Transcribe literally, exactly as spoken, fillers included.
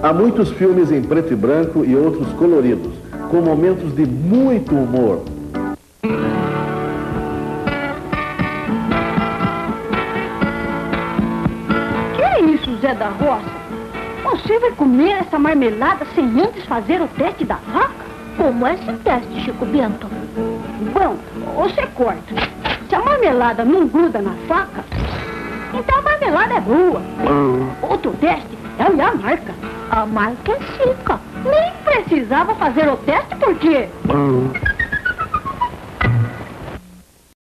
Há muitos filmes em preto e branco e outros coloridos, com momentos de muito humor. Que é isso, Zé da Roça? Você vai comer essa marmelada sem antes fazer o teste da vaca? Como é esse teste, Chico Bento? Bom, você corta. Se a marmelada não gruda na faca, então a marmelada é boa. Outro teste é olhar a marca. A marca é seca. Nem precisava fazer o teste porque...